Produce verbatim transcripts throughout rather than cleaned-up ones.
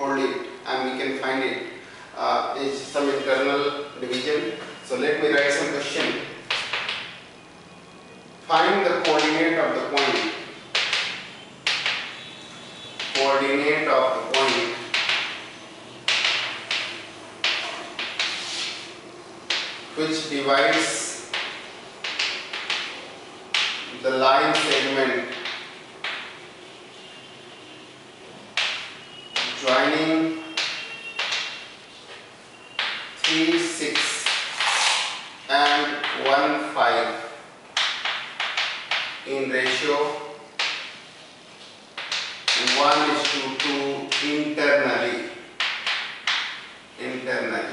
hold it and we can find it. Uh, is some internal division. So let me write some question. Find the coordinate of the point. Coordinate of the point which divides the line segment joining three, six and one, five in ratio one is to two internally. Internally.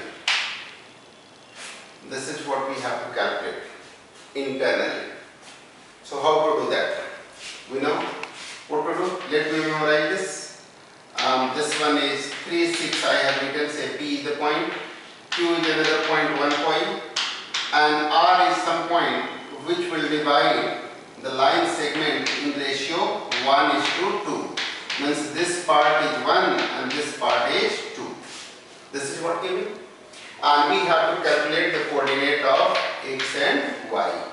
This is what we have to calculate internally. So how to do that? We know what to do. Let me memorize this. Um, this one is three, six. I have written, say P is the point, Q is another point, one point, and R is some point which will divide the line segment in ratio one is to two. Means this part is one and this part is two. This is what given. And we have to calculate the coordinate of x and y.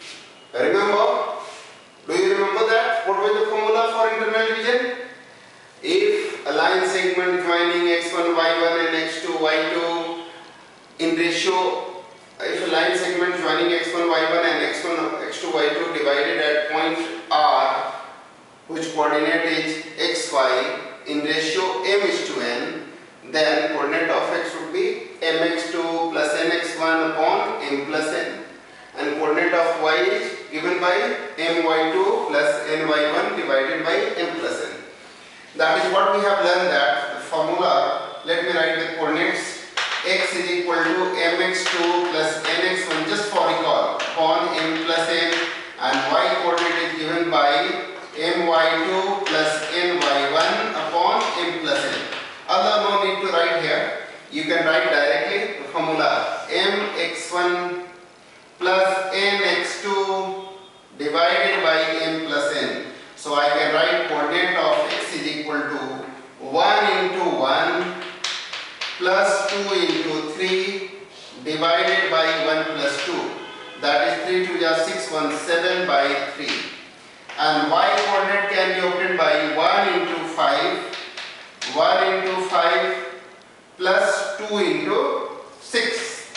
Remember? Do you remember that? What was the formula for internal division? If a line segment joining x one, y one and x two, y two in ratio, if a line segment joining x one, y one and x one, x two, y two divided at point R, which coordinate is x, y in ratio m is to n, then coordinate of x would be mx two plus nx one upon m plus n, and coordinate of y is given by my two plus ny one divided by m plus n. That is what we have learned, that the formula. Let me write the coordinates. X is equal to mx two plus nx one, just for recall, upon m plus n, and y coordinate is given by my two plus ny one upon m plus n. Although no need to write here, you can write directly the formula mx one plus nx two divided by m plus n. So I can write coordinate of x is equal to one into one plus two into three divided by one plus two. That is three two is six, one seven by three. And y coordinate can be obtained by one into five, one into five plus two into six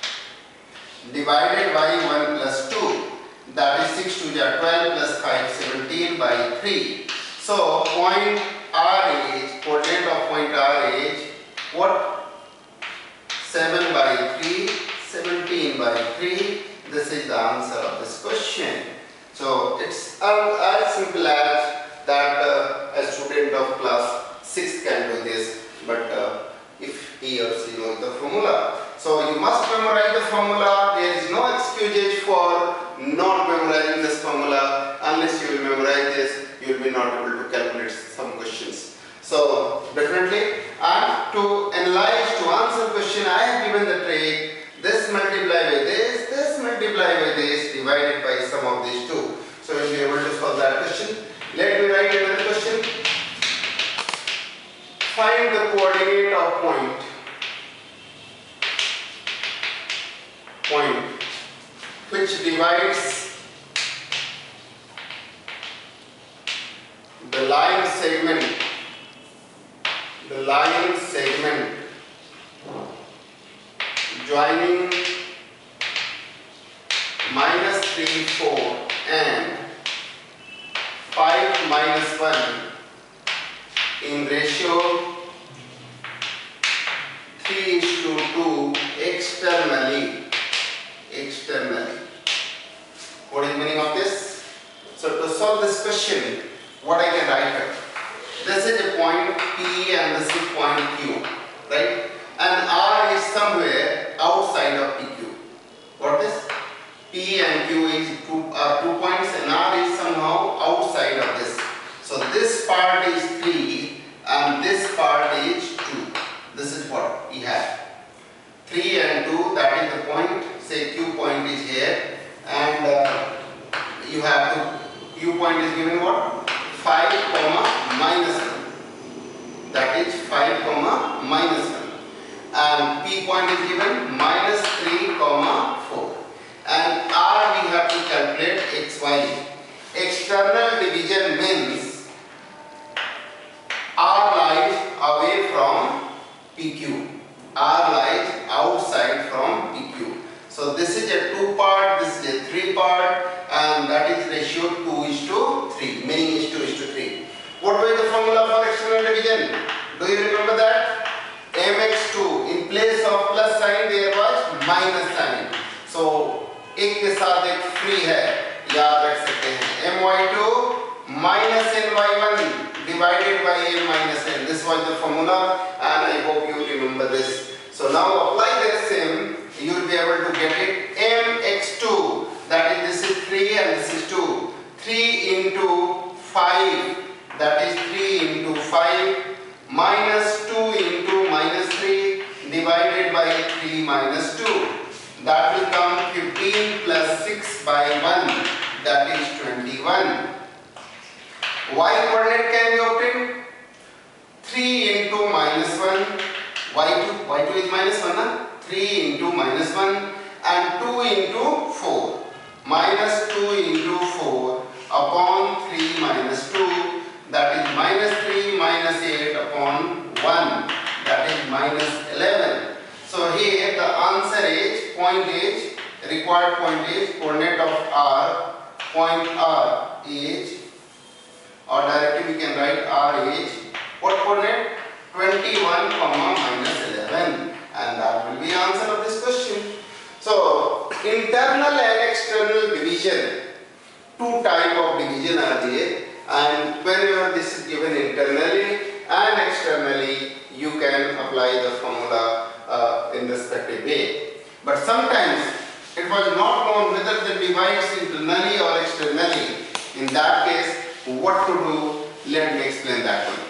divided by one plus two. That is six two is twelve plus five, seventeen by three. So point R is, coordinate of point R is what? seven by three, seventeen by three. This is the answer of this question. So it's um, as simple as that uh, a student of class six can do this, but uh, if he or she knows the formula. So you must memorize the formula. There is no excuse for not memorizing this formula. Unless you will memorize this, you will be not able to calculate some questions. So definitely, and to analyze, to answer question, I have given the trick. This multiply by this, this multiply by this, divided by sum of these two. So you will be able to solve that question. Let me write another question. Find the coordinate of point. Point which divides the line segment, the line segment joining minus three, four and five minus one in ratio three is to two externally. Externally. What is the meaning of this? So to solve this question, what I can write here? This is a point P and this is point Q, right? And R is somewhere outside of P Q. What is? P and Q is two, are two points and R is somehow outside of this. So this part is three and this part is two. This is what we have. three and two, that is the point. Say Q point is here and uh, you have to, Q point is given what? five comma minus one. that is five comma minus one, and P point is given minus three comma four, and R we have to calculate X Y. External division means R lies away from P Q. R lies outside from P Q. So this is a two part, this is a three part, and that is ratio two is to three, meaning is two is to three. What was the formula for external division? Do you remember that? M X two, in place of plus sign there was minus sign. So एक के साथ एक free है, याद रख सकते हैं. M Y two minus N Y one divided by N minus N. This was the formula, and I hope you remember this. So now apply the same. You will be able to get it. M X two, that is this is three and this is two. three into five, that is three into five, minus two into minus three divided by three minus two. That will come fifteen plus six by one, that is twenty-one. Y coordinate can be obtained. three into minus one, y two, y two is minus one, na? three into minus one, and two into four. Minus two into four upon three minus two, that is minus three minus eight upon one, that is minus eleven. So here the answer is point is, required point is coordinate of R, point R is, or directly we can write R is, what coordinate? twenty-one comma minus eleven, and that will be answer of this question. So internal and external division, two type of division are there, and whenever this is given internally and externally, you can apply the formula uh, in respective way. But sometimes it was not known whether the divides internally or externally. In that case, what to do? Let me explain that one.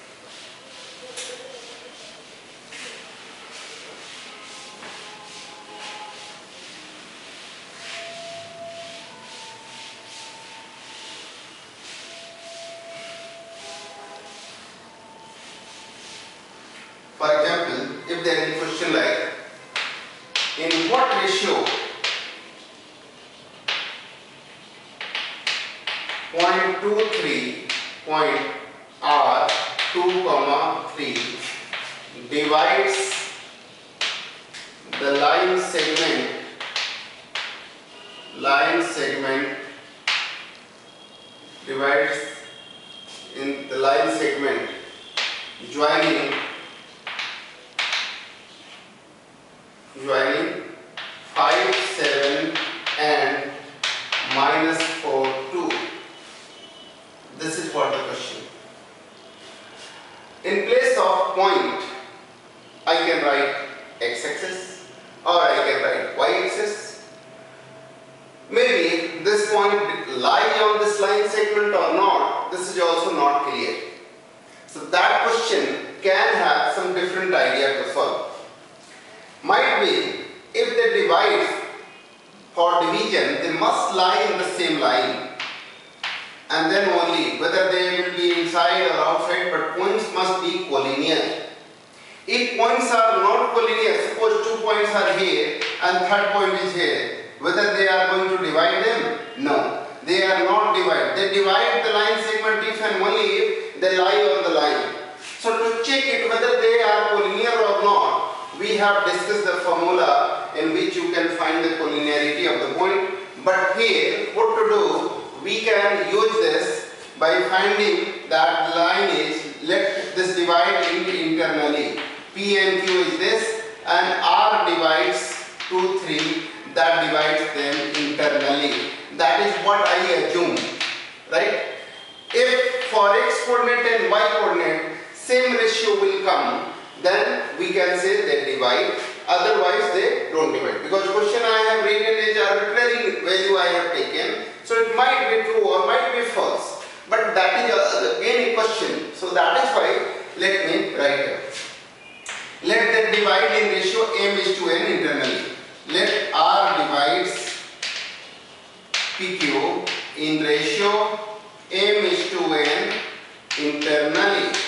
For example, if there is a question like, in what ratio zero point two three point R two comma three divides the line segment line segment divides in the line segment joining joining five, seven and minus four, two. This is what the question. In place of point, I can write x-axis or I can write y-axis. Maybe this point lies on this line segment or not, this is also not clear. So that question can have some different idea to solve. Might be, if they divide for division, they must lie in the same line, and then only whether they will be inside or outside, but points must be collinear. If points are not collinear, suppose two points are here and third point is here, whether they are going to divide them? No, they are not divided. They divide the line segment if and only if they lie on the line. So to check it whether they are collinear or not, we have discussed the formula in which you can find the collinearity of the point. But here, what to do? We can use this by finding that the line is, let this divide into internally. P and Q is this, and R divides two, three, that divides them internally. That is what I assume, right? If for X coordinate and Y coordinate, same ratio will come, then we can say they divide, otherwise they don't divide. Because question I have written is arbitrary value I have taken, so it might be true or might be false. But that is again a question, so that is why let me write here. Let them divide in ratio M is to N internally. Let R divides P Q in ratio M is to N internally.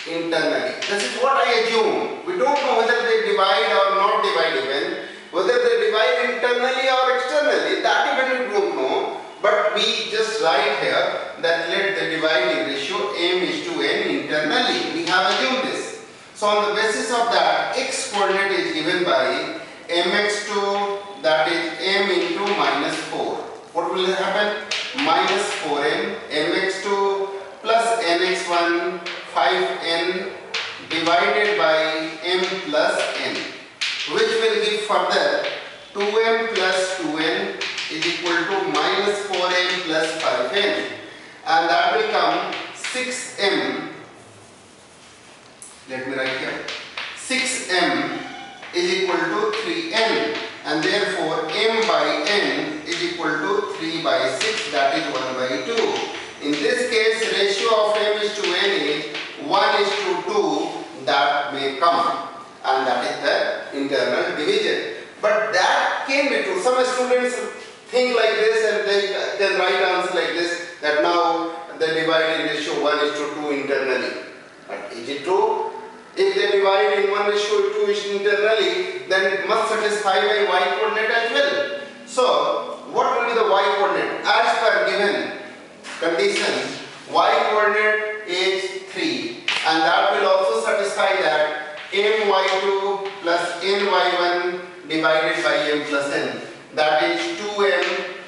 internally. This is what I assume. We don't know whether they divide or not divide even. Whether they divide internally or externally, that even we don't know. But we just write here that let the dividing ratio m is to n internally. We have assumed this. So on the basis of that, x coordinate is given by mx2, that is m into minus four. What will happen? Minus four m, mx2 plus nx1, five n divided by m plus n, which will give further two m plus two n is equal to minus four m plus five n, and that will come six m. Let me write here. six m is equal to three n, and therefore m by n is equal to three by six, that is one by two. In this case, ratio of m is to n is one is to two, that may come, and that is the internal division. But that can be true. Some students think like this and they can write answer like this, that now the dividing ratio one is to two internally. But is it true? If they divide in one ratio to two internally, then it must satisfy my y coordinate as well. So, what will be the y coordinate? As per given condition, y coordinate is three, and that will also satisfy that m y two plus n y one divided by m plus n, that is two m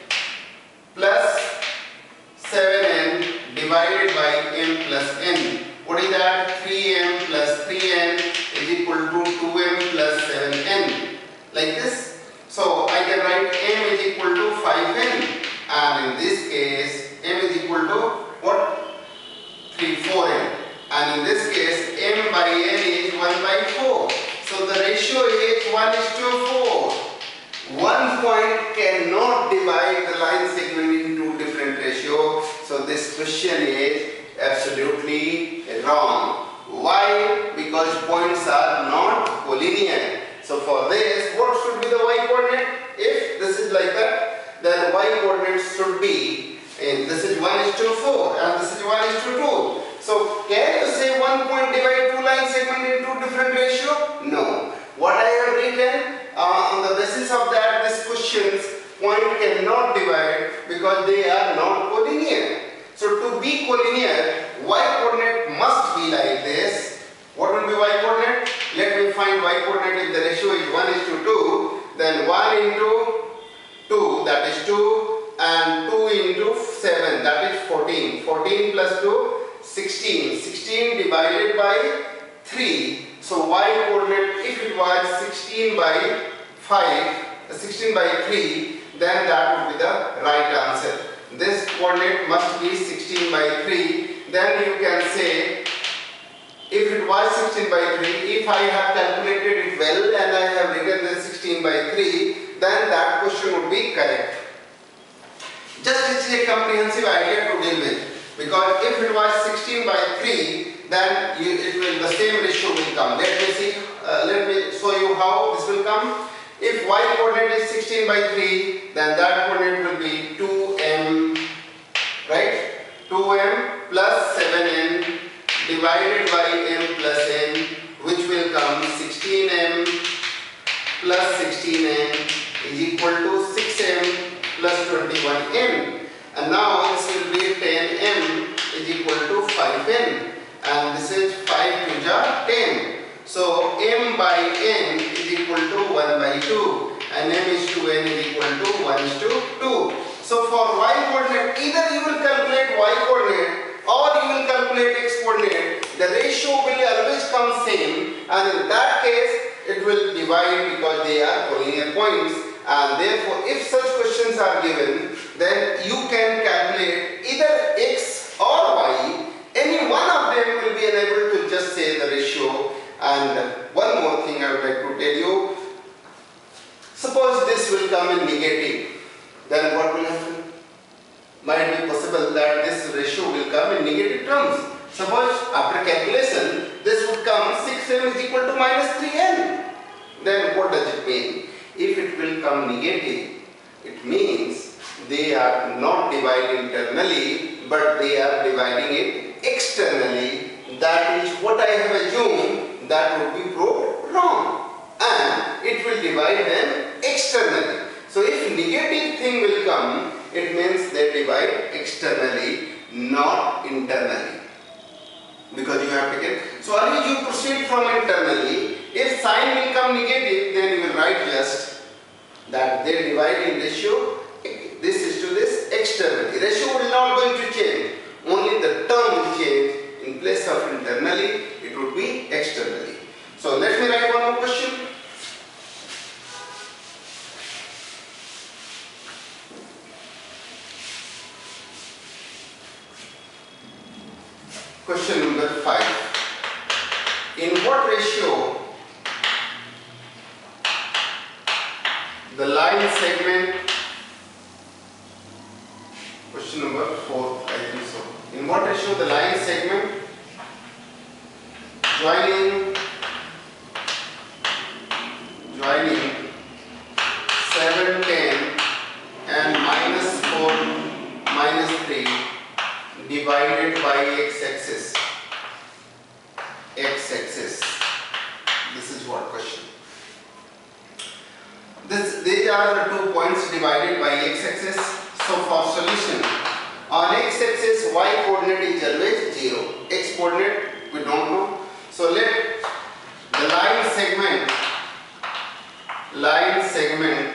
plus seven n divided by m plus n. What is that? three m plus three n is equal to two m plus seven n, like this. So I can write m is equal to five n, and in this case m is equal to what? three, four n, and in this case m by n is one by four. So the ratio is one is to four. One point cannot divide the line segment into different ratios. So this question is absolutely wrong. Why? Because points are not collinear. So for this, what should be the y coordinate? If this is like that, then y coordinate should be, and this is one is to four and this is one is to two. So can you say one point divide two line segment into different ratio? No. What I have written uh, on the basis of that, this question's point cannot divide because they are not collinear. So to be collinear, y coordinate must be like this. What will be y coordinate? Let me find y coordinate. If the ratio is one is to two, then one into two, that is two, and two into seven, that is fourteen. fourteen plus two, sixteen. sixteen divided by three. So y coordinate, if it was sixteen by five, sixteen by three, then that would be the right answer. This coordinate must be sixteen by three. Then you can say, if it was sixteen by three, if I have calculated it well and I have written the sixteen by three, then that question would be correct. Just it's a comprehensive idea to deal with, because if it was sixteen by three, then you, it will, the same ratio will come. Let me see, uh, let me show you how this will come. If y coordinate is sixteen by three, then that coordinate will be two m, right? two m plus seven n divided by m plus n, which will come sixteen m plus sixteen n is equal to six m plus twenty-one m. And now this will be ten m is equal to five n, and this is five to the ten. So m by n is equal to one by two, and m is to n is equal to one is to two. So for y coordinate, either you will calculate y coordinate or you will calculate x coordinate. The ratio will always come same, and in that case it will divide because they are collinear points. And therefore, if such questions are given, then you can calculate either x or y. Any one of them will be able to just say the ratio. And one more thing I would like to tell you. Suppose this will come in negative, then what will happen? Might be possible that this ratio will come in negative terms. Suppose after calculation, this would come six m is equal to minus three n. Then what does it mean? If it will come negative, it means they are not dividing internally, but they are dividing it externally. that is what I have assumed, that would be proved wrong, and it will divide them externally. So if negative thing will come, it means they divide externally, not internally, because you have taken. So always you proceed from internally. If sign will come negative, then you will write just that they divide in ratio, this is to this externally. Ratio will not going to change, only the term will change. In place of internally, it would be externally. So let me write one more question. Question number five. In what ratio the line segment, question number four, I think so. In what ratio the line segment joining joining seven, ten and minus four, minus three divided by x-axis, x-axis, this is what question. This, these are the two points divided by x-axis. So for solution, on x-axis y coordinate is always zero, x coordinate we don't know. So let the line segment, line segment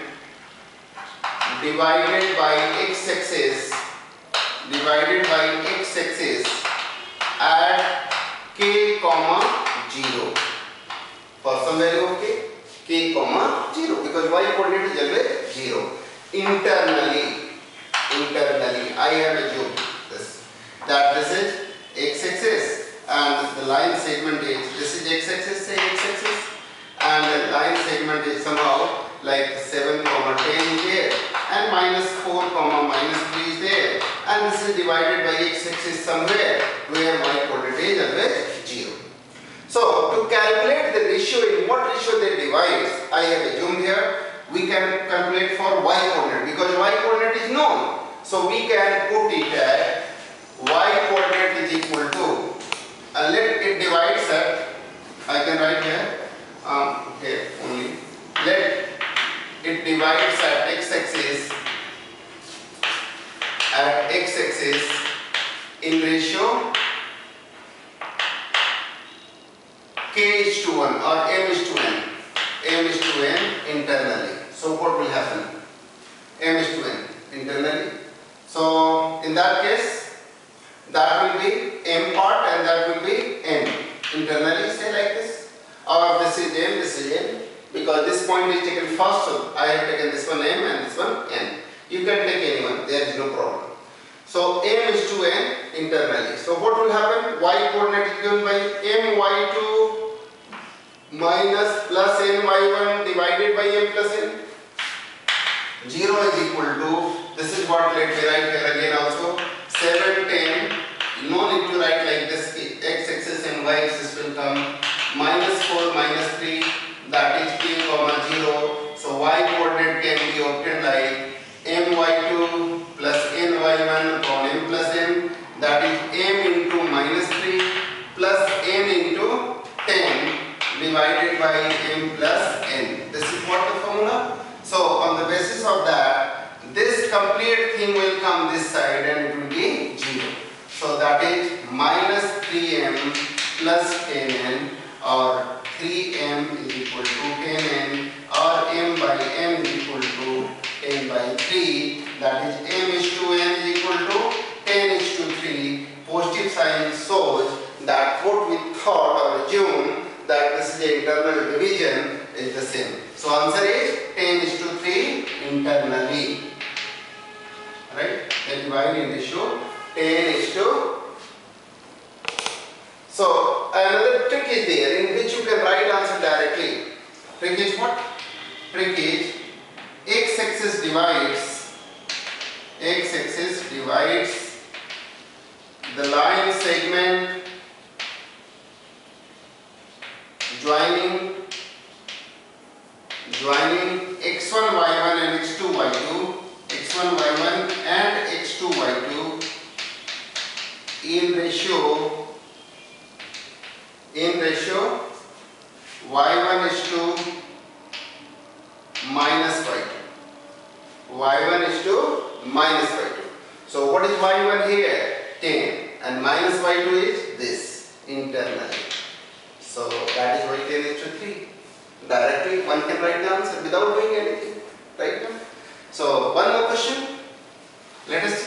divided by x-axis, divided by x-axis at k comma zero. For some value of k, k comma zero, because y coordinate is always zero. Internally, internally, I have assumed this, that this is x-axis and the line segment is, this is x-axis, say x-axis, and the line segment is somehow like seven comma ten is here, and minus four comma minus three is there, and this is divided by x-axis somewhere where y coordinate is always zero. So to calculate the ratio, in what ratio they divide, I have assumed here we can calculate for y coordinate, because y coordinate is known. So we can put it at y coordinate is equal to, uh, let it divides at, I can write here, um, here only, let it divides at x-axis, at x-axis in ratio k is to one or m is to n, m is to n internally. So what will happen? M is to n internally. So in that case, that will be m part and that will be n internally, say like this, or this is m, this is n, because this point is taken first, so I have taken this one m and this one n. You can take anyone, there is no problem. So m is to n internally. So what will happen? Y coordinate is given by m y two minus plus n y one divided by m plus n. zero is equal to, this is what let me write here again also, seven, ten, no need to write like this, x-axis and y-axis will come, minus four, minus three, that is k comma zero. So y coordinate can be obtained like m y two plus n y one upon m plus n, that is m into minus three plus n into ten divided by m plus n. This is what the formula. So on the basis of that, this complete thing will come this side and it will be zero. So that is minus three m plus ten n, or three m is equal to ten n, or m by m is equal to ten by three, that is m is to n is equal to ten is to three. Positive sign shows that what we thought or assumed that this is the internal division is the same. So answer is ten is to three internally. Right? They divide in ratio ten is to. So another trick is there in which you can write answer directly. Trick is what? Trick is x-axis divides, x-axis divides the line segment joining joining x one y one and x two y two, x one y one and x two y two in ratio in ratio y one is to minus y two. y one is to minus y two. So what is y one here? ten, and minus y two is this internally. So that is why ten is to three. Directly one can write the answer without doing anything. Right now. So one more question. Let us see.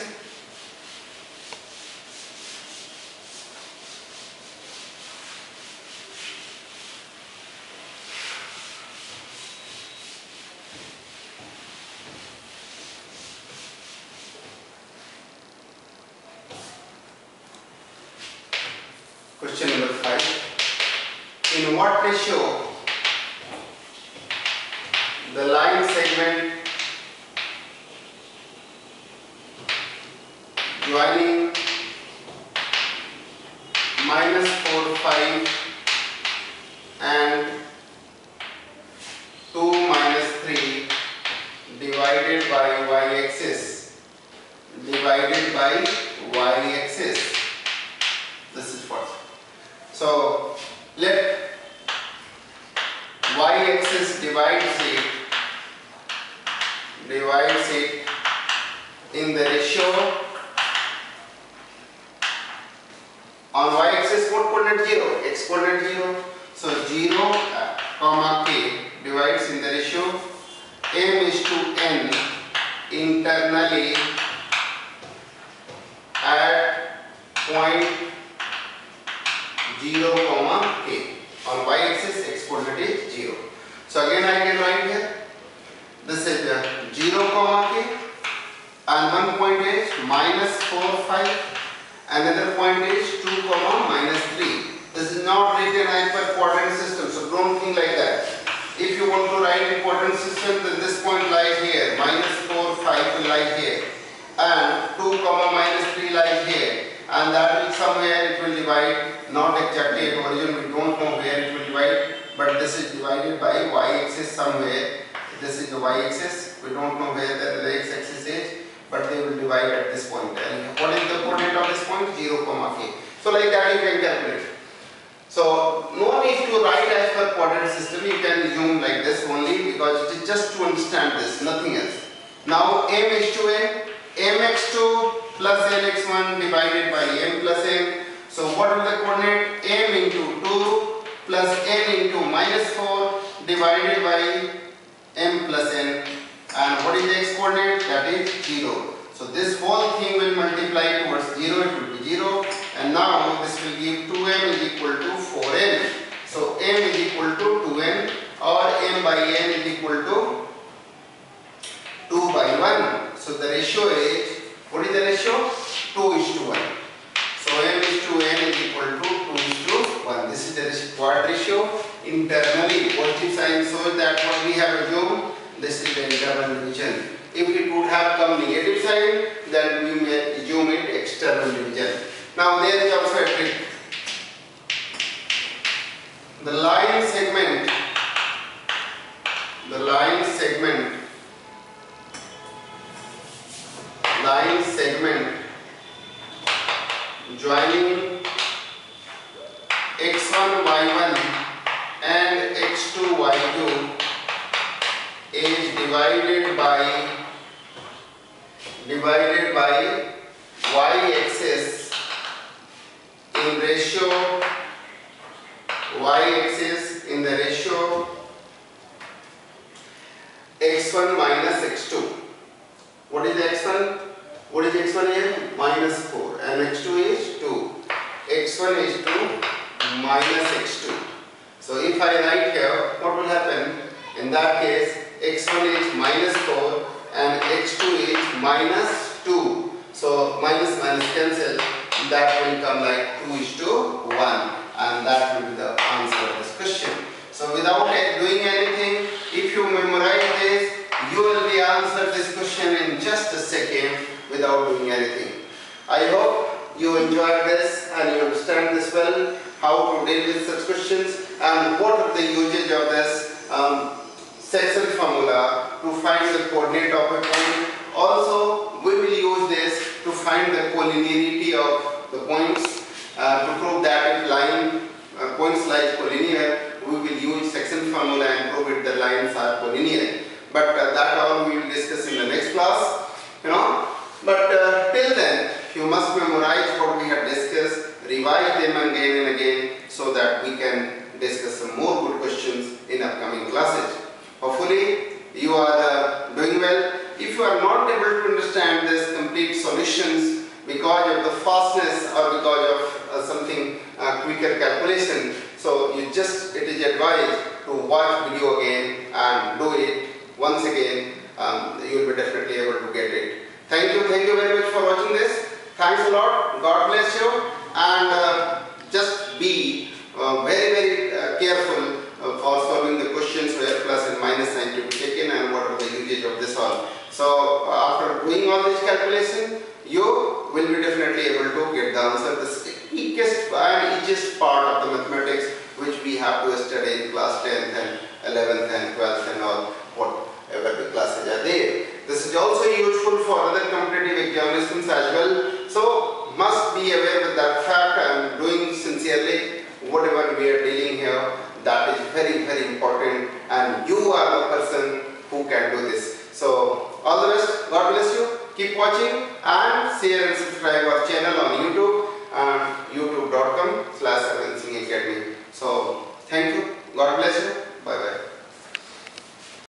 Question number five. In what ratio the line segment joining minus four, five and two minus three divided by y-axis divided by y-axis. This is what. So let y-axis divides it divides it in the ratio on y-axis what coordinate zero, x coordinate zero. So zero uh, comma k divides in the ratio m is to n internally at point zero comma k. On y-axis x coordinate is zero. So again I can write here. This is uh, zero comma k, and one point is minus four, five, another point is two comma minus three. This is not written as per quadrant system, so don't think like that. If you want to write in quadrant system, then this point lies here, minus four, five will lie here, and two comma minus three lies here, and that will somewhere it will divide, not exactly at origin, we don't know where it will divide, but this is divided by y-axis somewhere. This is the y-axis, we don't know where the x-axis is, but they will divide at this point. And what is the coordinate of this point? zero comma k. So like that you can calculate. So no need to write as per quadrant system, you can assume like this only, because it is just to understand this, nothing else. Now m is to n, mx two plus nx one divided by m plus n. So what is the coordinate? M into two plus n into minus four divided by m plus n. And what is the x coordinate? That is zero. So this whole thing will multiply towards zero, it will be zero. And now this will give two m is equal to four n. So m is equal to two n, or m by n is equal to two by one. So the ratio is, what is the ratio? two is to one. So m is to n is equal to two is to one. This is the quad ratio. Internally, positive sign shows that what we have assumed, this is the internal division. If it would have come negative sign, then we may assume it external division. Now there is also a trick. The line segment, the line segment, line segment joining x one, y one and x two, y two is divided by divided by y-axis in ratio y-axis in the ratio x one minus x two. What is x one? What is x one here? Minus four, and x two is two. x one is two minus x two. So if I write here, what will happen? In that case, x one is minus four and x two is minus two. So minus minus cancel, that will come like two is to one, and that will be the answer of this question. So without doing anything, if you memorize this, you will be answered this question in just a second without doing anything. I hope you enjoyed this and you understand this well, how to deal with such questions and what are the usage of this um, section formula to find the coordinate of a point. Also, we will use this to find the collinearity of the points, uh, to prove that if line uh, points lies collinear, we will use section formula and prove it the lines are collinear. But uh, that all we will discuss in the next class, you know. But uh, till then, you must memorize what we have discussed, revise them again and again, so that we can discuss some more good questions in upcoming classes. Hopefully, you are uh, doing well. If you are not able to understand this complete solutions because of the fastness or because of uh, something uh, quicker calculation, so you just, it is advised to watch video again and do it once again. Um, you will be definitely able to get it. Thank you, thank you very much for watching this. Thanks a lot. God bless you. And uh, just be uh, very, very uh, careful uh, for solving the questions where plus and minus sign to be taken and what are the usage of this all. So uh, after doing all this calculation, you will be definitely able to get the answer. The weakest and easiest part of the mathematics which we have to study in class tenth and eleventh and twelfth and all whatever the classes are there. This is also useful for other competitive examinations as well. So must be aware with that fact. I am doing sincerely whatever we are dealing here. That is very, very important, and you are the person who can do this. So all the best. God bless you. Keep watching and share and subscribe our channel on YouTube and youtube dot com slash Arvind Singh Academy. So thank you. God bless you.